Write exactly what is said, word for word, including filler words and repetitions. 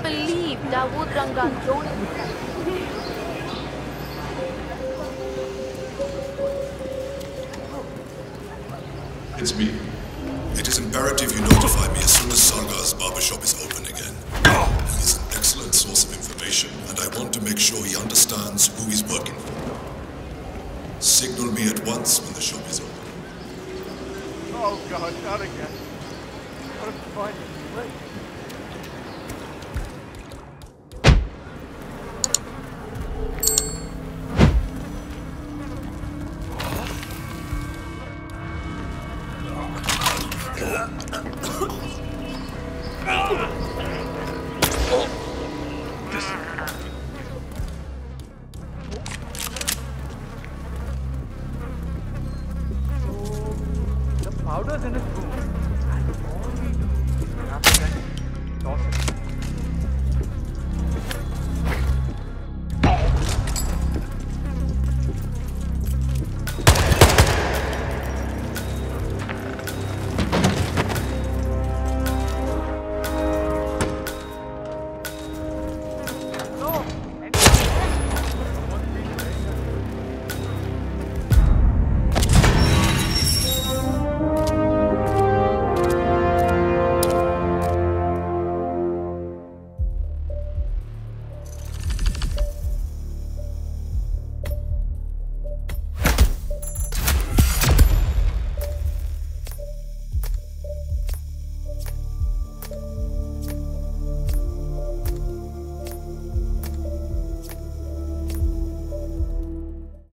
believe Dawood Rangan joined. It's me. It is imperative you notify me as soon as Sargar's barbershop is open again. He is an excellent source of information, and I want to make sure he understands who he's working for. Signal me at once when the shop is open. Oh god, not again. What if find it? Wait. Powders in his